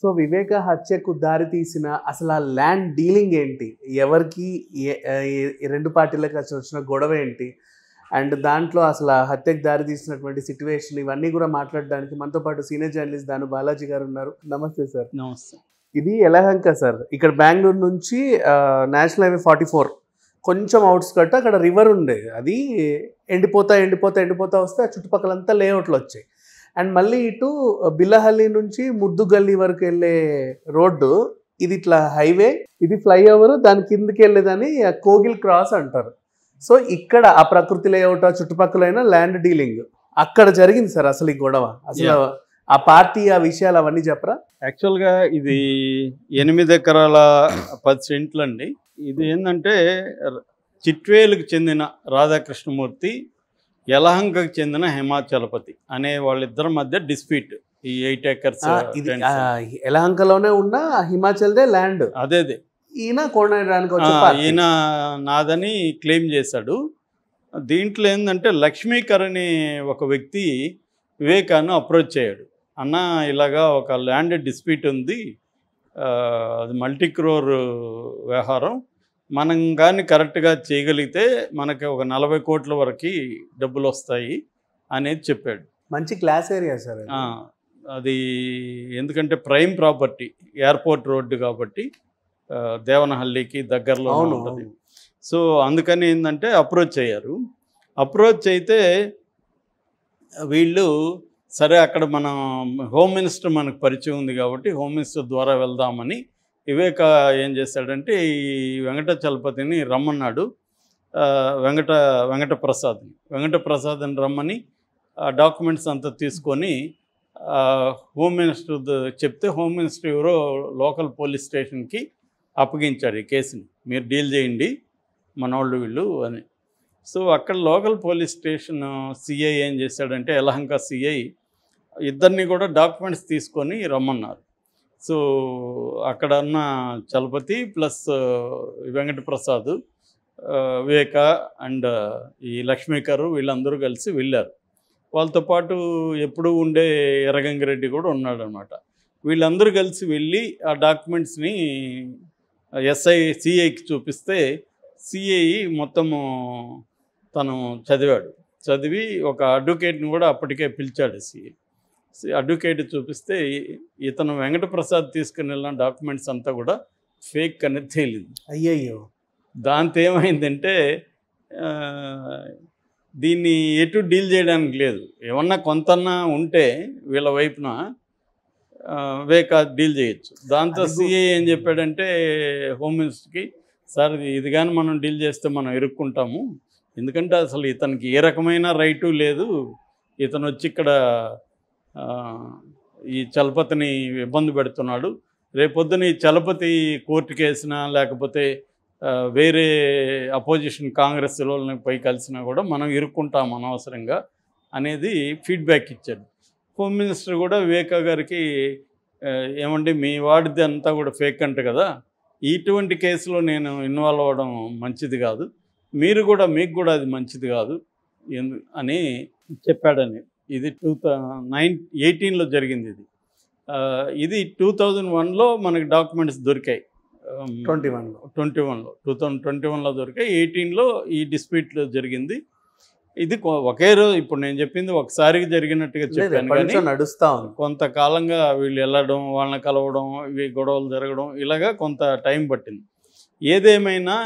So వివేక హత్యకు దారి తీసిన అసలు ఆ ల్యాండ్ డీలింగ్ ఏంటి, ఎవరికి రెండు పార్టీలకు వచ్చిన గొడవ ఏంటి, అండ్ దాంట్లో అసలు ఆ హత్యకు దారి తీసినటువంటి సిచ్యువేషన్, ఇవన్నీ కూడా మాట్లాడడానికి మనతో పాటు సీనియర్ జర్నలిస్ట్ దాను బాలాజీ గారు ఉన్నారు. నమస్తే సార్. నమస్తే. ఇది ఎలహంక సార్, ఇక్కడ బెంగళూరు నుంచి నేషనల్ హైవే 44 కొంచెం అవుట్స్కట్, అక్కడ రివర్ ఉండేది, అది ఎండిపోతా వస్తే ఆ చుట్టుపక్కలంతా లేఅవుట్లు వచ్చాయి. అండ్ మళ్ళీ ఇటు బిల్లహల్లి నుంచి ముద్దుగల్లి వరకు వెళ్ళే రోడ్డు, ఇది ఇట్లా హైవే, ఇది ఫ్లైఓవర్, దాని కిందకి వెళ్ళేదని కోగిల్ క్రాస్ అంటారు. సో ఇక్కడ ఆ ప్రకృతి లేఅవుట్, ఆ చుట్టుపక్కలైన ల్యాండ్ డీలింగ్ అక్కడ జరిగింది సార్ అసలు ఈ గొడవ. అసలు ఆ పార్టీ, ఆ విషయాలు అవన్నీ చెప్పరా? యాక్చువల్గా ఇది 8 ఎకరాల 10 సెంట్లు అండి. ఇది ఏంటంటే చిట్వేలుకు చెందిన రాధాకృష్ణమూర్తి, యలహంకకు చెందిన హిమాచలపతి అనే వాళ్ళిద్దరి మధ్య డిస్ప్యూట్. ఈ 8 acres యలహంకలోనే ఉన్న హిమాచల్దే ల్యాండ్, అదే ఈయన కొనడానికి ఈయన నాదని క్లెయిమ్ చేశాడు. దీంట్లో ఏంటంటే లక్ష్మీకర్ అనే ఒక వ్యక్తి వివేకాన్ని అప్రోచ్ అయ్యాడు. అన్న, ఇలాగా ఒక ల్యాండ్ డిస్ప్యూట్ ఉంది, అది మల్టీ క్రోర్ వ్యవహారం, మనం కానీ కరెక్ట్గా చేయగలిగితే మనకి ఒక 40 కోట్ల వరకు డబ్బులు వస్తాయి అనేది చెప్పాడు. మంచి క్లాస్ ఏరియా సార్ అది, ఎందుకంటే ప్రైమ్ ప్రాపర్టీ, ఎయిర్పోర్ట్ రోడ్డు కాబట్టి దేవనహల్లికి దగ్గరలో ఉంటుంది. సో అందుకని ఏంటంటే అప్రోచ్ అయ్యారు. అప్రోచ్ అయితే వీళ్ళు సరే, అక్కడ మన హోమ్ మినిస్టర్ మనకు పరిచయం ఉంది కాబట్టి హోమ్ మినిస్టర్ ద్వారా వెళ్దామని వివేక ఏం చేశాడంటే ఈ వెంకటాచలపతిని రమ్మన్నాడు. వెంకటప్రసాద్ని రమ్మని డాక్యుమెంట్స్ అంతా తీసుకొని హోమ్ మినిస్టర్ చెప్తే హోమ్ మినిస్టర్ ఎవరో లోకల్ పోలీస్ స్టేషన్కి అప్పగించాడు ఈ కేసుని, మీరు డీల్ చేయండి మనోళ్ళు వీళ్ళు అని. సో అక్కడ లోకల్ పోలీస్ స్టేషన్ సిఐ ఏం చేశాడంటే, యలహంక సిఐ ఇద్దరిని కూడా డాక్యుమెంట్స్ తీసుకొని రమ్మన్నారు. సో అక్కడ ఉన్న చలపతి ప్లస్ వెంకటప్రసాద్, వివేక అండ్ ఈ లక్ష్మీకరు వీళ్ళందరూ కలిసి వెళ్ళారు. వాళ్ళతో పాటు ఎప్పుడూ ఉండే ఎర్రగంగిరెడ్డి కూడా ఉన్నాడు అనమాట. వీళ్ళందరూ కలిసి వెళ్ళి ఆ డాక్యుమెంట్స్ని సిఐకి చూపిస్తే సిఐ మొత్తము తను చదివి ఒక అడ్వకేట్ని కూడా అప్పటికే పిలిచాడు. అడ్వకేట్ చూపిస్తే ఇతను వెంకటప్రసాద్ తీసుకుని వెళ్ళిన డాక్యుమెంట్స్ అంతా కూడా ఫేక్ అనేది తేలింది. అయ్యయ్యో. దాంతో ఏమైందంటే దీన్ని ఎటు డీల్ చేయడానికి లేదు, ఏమన్నా కొంతన్నా ఉంటే వీళ్ళ వైపున వివేక డీల్ చేయొచ్చు. దాంతో సిఐ ఏం చెప్పాడంటే హోమ్ మినిస్టర్కి, సార్ ఇది కానీ మనం డీల్ చేస్తే మనం ఇరుక్కుంటాము, ఎందుకంటే అసలు ఇతనికి ఏ రకమైన రైటు లేదు, ఇతను వచ్చి ఇక్కడ ఈ చలపతిని ఇబ్బంది పెడుతున్నాడు, రేపొద్దున ఈ చలపతి కోర్టు కేసినా లేకపోతే వేరే అపోజిషన్ కాంగ్రెస్ వాళ్ళని పోయి కలిసినా కూడా మనం ఇరుక్కుంటాం అనవసరంగా అనేది ఫీడ్బ్యాక్ ఇచ్చాడు. హోమ్ మినిస్టర్ కూడా వివేకా గారికి, ఏమండి మీ వాడిది అంతా కూడా ఫేక్ అంట కదా, ఇటువంటి కేసులో నేను ఇన్వాల్వ్ అవ్వడం మంచిది కాదు, మీకు కూడా అది మంచిది కాదు అని చెప్పాడని. ఇది 2018లో జరిగింది. ఇది 2021లో మనకి డాక్యుమెంట్స్ దొరికాయి. 2021లో దొరికాయి. 18లో ఈ డిస్ప్యూట్లో జరిగింది. ఇది ఒకే రోజు, ఇప్పుడు నేను చెప్పింది ఒకసారికి జరిగినట్టుగా చెప్పాను కానీ నడుస్తా ఉంది. కొంతకాలంగా వీళ్ళు వెళ్ళడం, వాళ్ళని కలవడం, ఇవి గొడవలు జరగడం, ఇలాగా కొంత టైం పట్టింది. ఏదేమైనా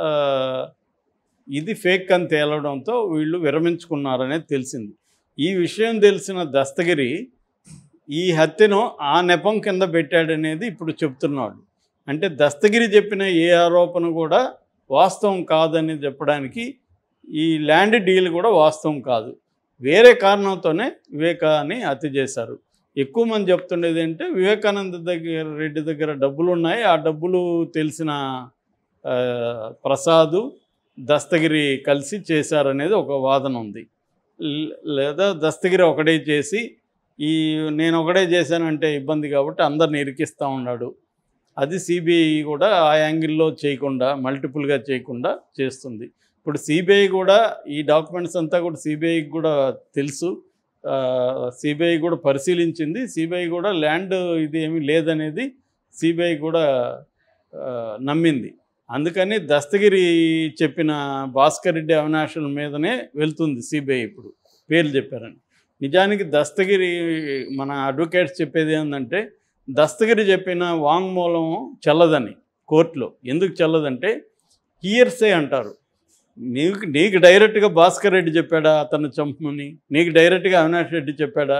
ఇది ఫేక్ అని తేలడంతో వీళ్ళు విరమించుకున్నారనేది తెలిసింది. ఈ విషయం తెలిసిన దస్తగిరి ఈ హత్యను ఆ నెపం కింద పెట్టాడనేది ఇప్పుడు చెప్తున్నాడు. అంటే దస్తగిరి చెప్పిన ఏ ఆరోపణ కూడా వాస్తవం కాదని చెప్పడానికి ఈ ల్యాండ్ డీల్ కూడా వాస్తవం కాదు, వేరే కారణంతోనే వివేకాన్ని హత్య చేశారు. ఎక్కువ మంది చెప్తుండేది అంటే వివేకానంద రెడ్డి దగ్గర డబ్బులు ఉన్నాయి, ఆ డబ్బులు తెలిసిన ప్రసాదు దస్తగిరి కలిసి చేశారనేది ఒక వాదన ఉంది. లేదా దస్తగిరి ఒకడే చేసి నేను ఒకడే చేశానంటే ఇబ్బంది కాబట్టి అందరిని ఇరికిస్తూ ఉన్నాడు. అది సిబిఐ కూడా ఆ యాంగిల్లో చేయకుండా, మల్టిపుల్గా చేయకుండా చేస్తుంది. ఇప్పుడు సిబిఐ కూడా ఈ డాక్యుమెంట్స్ అంతా కూడా సిబిఐకి కూడా తెలుసు, సిబిఐ కూడా పరిశీలించింది. సిబిఐ కూడా ల్యాండ్ ఇది ఏమీ లేదనేది సిబిఐ కూడా నమ్మింది. అందుకని దస్తగిరి చెప్పిన భాస్కర్ రెడ్డి అవినాషుల మీదనే వెళ్తుంది సిబిఐ ఇప్పుడు పేర్లు చెప్పారని. నిజానికి దస్తగిరి మన అడ్వకేట్స్ చెప్పేది ఏంటంటే దస్తగిరి చెప్పిన వాంగ్మూలం చెల్లదని కోర్టులో. ఎందుకు చెల్లదంటే హియర్సే అంటారు. నీకు డైరెక్ట్గా భాస్కర్ రెడ్డి చెప్పాడా అతను చంపమని? నీకు డైరెక్ట్గా అవినాష్ రెడ్డి చెప్పాడా?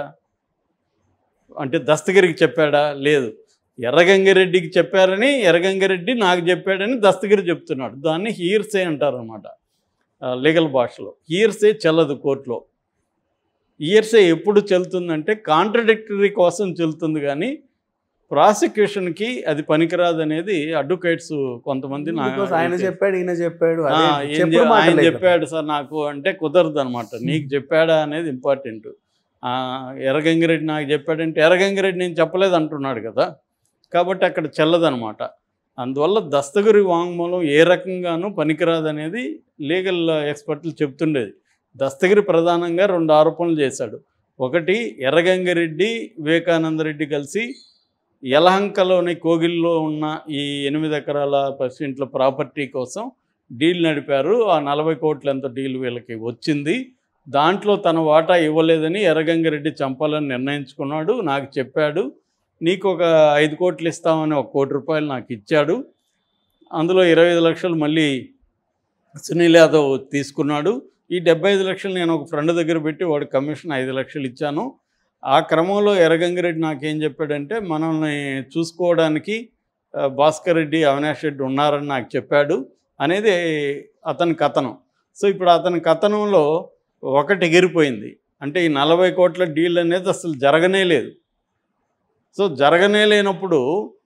అంటే దస్తగిరికి చెప్పాడా? లేదు. ఎర్రగంగిరెడ్డికి చెప్పారని, ఎర్రగంగిరెడ్డి నాకు చెప్పాడని దస్తగిరి చెప్తున్నాడు. దాన్ని హియర్సే అంటారు అన్నమాట లీగల్ భాషలో. హియర్సే చెల్లదు కోర్టులో. హియర్సే ఎప్పుడు చెల్లుతుందంటే కాంట్రడిక్టరీ కోసం చెల్లుతుంది, కానీ ప్రాసిక్యూషన్కి అది పనికిరాదు అనేది అడ్వకేట్స్ కొంతమంది ఆయన చెప్పాడు ఈయన చెప్పాడు ఆయన చెప్పాడు సార్ నాకు అంటే కుదరదు అనమాట. నీకు చెప్పాడా అనేది ఇంపార్టెంట్. ఎర్రగంగిరెడ్డి నాకు చెప్పాడంటే ఎర్రగంగిరెడ్డి నేను చెప్పలేదు అంటున్నాడు కదా, కాబట్టి అక్కడ చెల్లదనమాట. అందువల్ల దస్తగిరి వాంగ్మూలం ఏ రకంగానూ పనికిరాదనేది లీగల్ ఎక్స్పర్ట్లు చెప్తుండేది. దస్తగిరి ప్రధానంగా 2 ఆరోపణలు చేశాడు. ఒకటి, ఎర్రగంగిరెడ్డి వివేకానంద రెడ్డి కలిసి యలహంకలోని కోగిల్లో ఉన్న ఈ 8 ఎకరాల 10 సెంట్ల ప్రాపర్టీ కోసం డీల్ నడిపారు. ఆ 40 కోట్ల ఎంత డీల్ వీళ్ళకి వచ్చింది. దాంట్లో తన వాటా ఇవ్వలేదని ఎర్రగంగిరెడ్డి చంపాలని నిర్ణయించుకున్నాడు. నాకు చెప్పాడు, నీకు ఒక 5 కోట్లు ఇస్తామని 1 కోటి రూపాయలు నాకు ఇచ్చాడు. అందులో 25 లక్షలు మళ్ళీ సునీల్ యాదవ్ తీసుకున్నాడు. ఈ 75 లక్షలు నేను ఒక ఫ్రెండ్ దగ్గర పెట్టి వాడి కమిషన్ 5 లక్షలు ఇచ్చాను. ఆ క్రమంలో ఎర్రగంగిరెడ్డి నాకేం చెప్పాడంటే మనల్ని చూసుకోవడానికి భాస్కర్ రెడ్డి అవినాష్ రెడ్డి ఉన్నారని నాకు చెప్పాడు అనేది అతని కథనం. సో ఇప్పుడు అతని కథనంలో ఒకటి ఎగిరిపోయింది. అంటే ఈ 40 కోట్ల డీల్ అనేది అసలు జరగనే లేదు. సో జరగనే లేనప్పుడు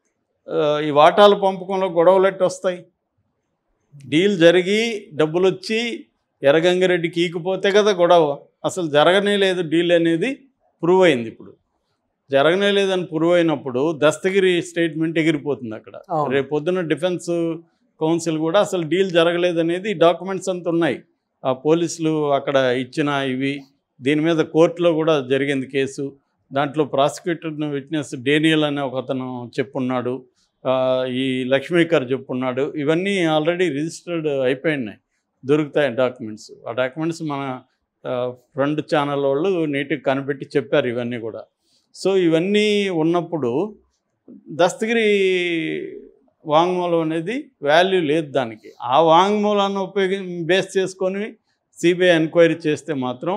ఈ వాటాల పంపకంలో గొడవలు ఎట్టు వస్తాయి? డీల్ జరిగి డబ్బులు వచ్చి ఎర్రగంగిరెడ్డికి ఈకపోతే కదా గొడవ. అసలు జరగనే లేదు డీల్ అనేది ప్రూవ్ అయింది. ఇప్పుడు జరగనే లేదని ప్రూవ్ అయినప్పుడు దస్తగిరి స్టేట్మెంట్ ఎగిరిపోతుంది అక్కడ. రేపు పొద్దున్న డిఫెన్స్ కౌన్సిల్ కూడా అసలు డీల్ జరగలేదనేది డాక్యుమెంట్స్ అంతా ఉన్నాయి. ఆ పోలీసులు అక్కడ ఇచ్చిన ఇవి, దీని మీద కోర్టులో కూడా జరిగింది కేసు. దాంట్లో ప్రాసిక్యూటర్ విట్నెస్ డేనియల్ అనే ఒక అతను చెప్పున్నాడు, ఈ లక్ష్మీకర్ చెప్పున్నాడు. ఇవన్నీ ఆల్రెడీ రిజిస్టర్డ్ అయిపోయినాయి, దొరుకుతాయి డాక్యుమెంట్స్. ఆ డాక్యుమెంట్స్ మన ఫ్రెండ్ ఛానల్ వాళ్ళు నీట్గా కనిపెట్టి చెప్పారు ఇవన్నీ కూడా. సో ఇవన్నీ ఉన్నప్పుడు దస్తగిరి వాంగ్మూలం అనేది వాల్యూ లేదు దానికి. ఆ వాంగ్మూలాన్ని బేస్ చేసుకొని సిబిఐ ఎంక్వైరీ చేస్తే మాత్రం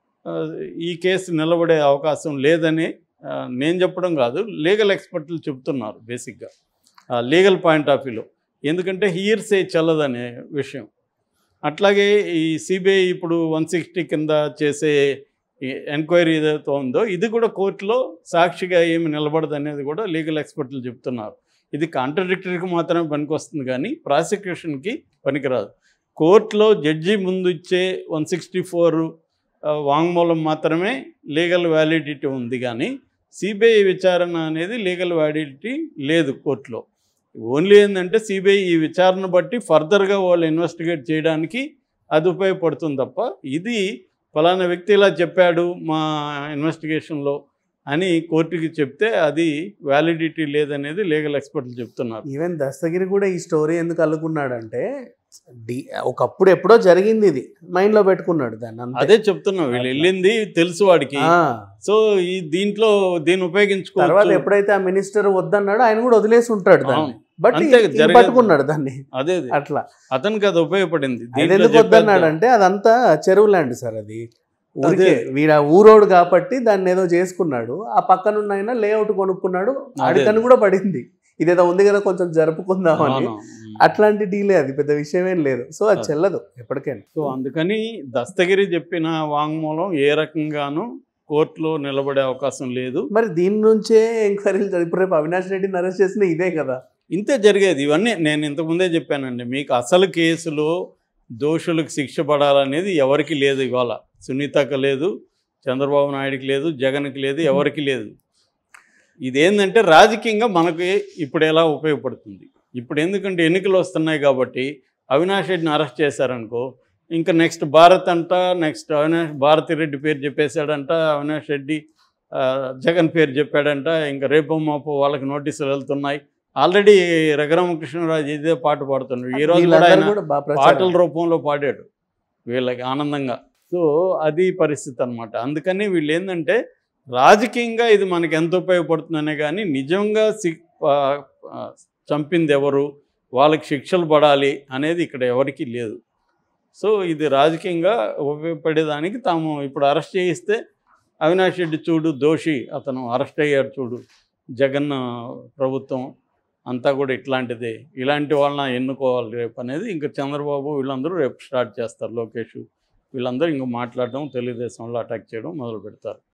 ఈ కేసు నిలబడే అవకాశం లేదని నేను చెప్పడం కాదు, లీగల్ ఎక్స్పర్ట్లు చెప్తున్నారు బేసిక్గా లీగల్ పాయింట్ ఆఫ్ వ్యూలో. ఎందుకంటే హియర్సే చెల్లదనే విషయం. అట్లాగే ఈ సిబిఐ ఇప్పుడు 160 కింద చేసే ఎంక్వైరీ ఏదైతే ఉందో ఇది కూడా కోర్టులో సాక్షిగా ఏమి నిలబడదు అనేది కూడా లీగల్ ఎక్స్పర్ట్లు చెప్తున్నారు. ఇది కాంట్రడిక్టరీకి మాత్రమే పనికొస్తుంది, కానీ ప్రాసిక్యూషన్కి పనికిరాదు. కోర్టులో జడ్జి ముందు ఇచ్చే 164 వాంగ్మూలం మాత్రమే లీగల్ వ్యాలిడిటీ ఉంది, కానీ సిబిఐ విచారణ అనేది లీగల్ వ్యాలిడిటీ లేదు కోర్టులో. ఓన్లీ ఏంటంటే సిబిఐ ఈ విచారణ బట్టి ఫర్దర్గా వాళ్ళు ఇన్వెస్టిగేట్ చేయడానికి అది ఉపయోగపడుతుంది తప్ప ఇది ఫలానా వ్యక్తి ఇలా చెప్పాడు మా ఇన్వెస్టిగేషన్లో అని కోర్టుకి చెప్తే అది వ్యాలిడిటీ లేదనేది లీగల్ ఎక్స్పర్ట్లు చెప్తున్నారు. ఈవెన్ దస్తగిరి కూడా ఈ స్టోరీ ఎందుకు అల్లుకున్నాడంటే ఒకప్పుడు ఎప్పుడో జరిగింది, ఇది మైండ్లో పెట్టుకున్నాడు దాన్ని. అదే చెప్తున్నాం, వీళ్ళు వెళ్ళింది తెలుసు వాడికి. సో ఈ దీన్ని ఉపయోగించుకో. తర్వాత ఎప్పుడైతే ఆ మినిస్టర్ వద్దన్నాడో ఆయన కూడా వదిలేసి ఉంటాడు దాన్ని, బట్ పట్టుకున్నాడు దాన్ని. అదే అట్లా అతనికి అది ఉపయోగపడింది. ఎందుకు వద్దన్నాడు అంటే అదంతా చెరువు ల్యాండ్ సార్, అది వీడ ఊరోడు కాబట్టి దాన్ని ఏదో చేసుకున్నాడు. ఆ పక్కనున్న ఆయన లేఅవుట్ కొనుక్కున్నాడు, ఆడికని కూడా పడింది. ఇదేదో ఉంది కదా కొంచెం జరుపుకుందామని, అట్లాంటి డీలే, అది పెద్ద విషయమేం లేదు. సో అది చెల్లదు ఎప్పటికైనా. సో అందుకని దస్తగిరి చెప్పిన వాంగ్మూలం ఏ రకంగానూ కోర్టులో నిలబడే అవకాశం లేదు. మరి దీని నుంచే ఎంక్వైరీలు ఇప్పుడు రేపు అవినాష్ రెడ్డిని అరెస్ట్ చేసిన ఇదే కదా, ఇంతే జరిగేది. ఇవన్నీ నేను ఇంతకుముందే చెప్పానండి మీకు. అసలు కేసులో దోషులకు శిక్ష పడాలనేది ఎవరికి లేదు. ఇవాళ సునీతకు లేదు, చంద్రబాబు నాయుడుకి లేదు, జగన్కి లేదు, ఎవరికి లేదు. ఇదేంటంటే రాజకీయంగా మనకి ఇప్పుడు ఎలా ఉపయోగపడుతుంది. ఇప్పుడు ఎందుకంటే ఎన్నికలు వస్తున్నాయి కాబట్టి అవినాష్ రెడ్డిని అరెస్ట్ చేశారనుకో, ఇంకా నెక్స్ట్ భారత్ అంట, నెక్స్ట్ భారతిరెడ్డి పేరు చెప్పేశాడంట, అవినాష్ రెడ్డి జగన్ పేరు చెప్పాడంట. ఇంకా రేపో మాపో వాళ్ళకి నోటీసులు వెళ్తున్నాయి. ఆల్రెడీ రఘురామకృష్ణరాజు ఇదే పాట పాడుతున్నాడు. ఈరోజు కూడా వీళ్ళందరూ ఆయన కూడా బాగా ప్రచారం. పాటల రూపంలో పాడాడు వీళ్ళకి ఆనందంగా. సో అది పరిస్థితి అనమాట. అందుకని వీళ్ళు ఏంటంటే రాజకీయంగా ఇది మనకి ఎంత ఉపయోగపడుతుందనే కానీ నిజంగా చంపింది ఎవరు, వాళ్ళకి శిక్షలు పడాలి అనేది ఇక్కడ ఎవరికీ లేదు. సో ఇది రాజకీయంగా ఉపయోగపడేదానికి తాము ఇప్పుడు అరెస్ట్ చేయిస్తే అవినాష్ రెడ్డి చూడు దోషి, అతను అరెస్ట్ అయ్యాడు చూడు, జగన్ ప్రభుత్వం అంతా కూడా ఇట్లాంటిదే, ఇలాంటి వాళ్ళని ఎన్నుకోవాలి రేపు అనేది ఇంకా చంద్రబాబు వీళ్ళందరూ రేపు స్టార్ట్ చేస్తారు. లోకేష్ వీళ్ళందరూ ఇంకా మాట్లాడడం, తెలుగుదేశంలో అటాక్ చేయడం మొదలు పెడతారు.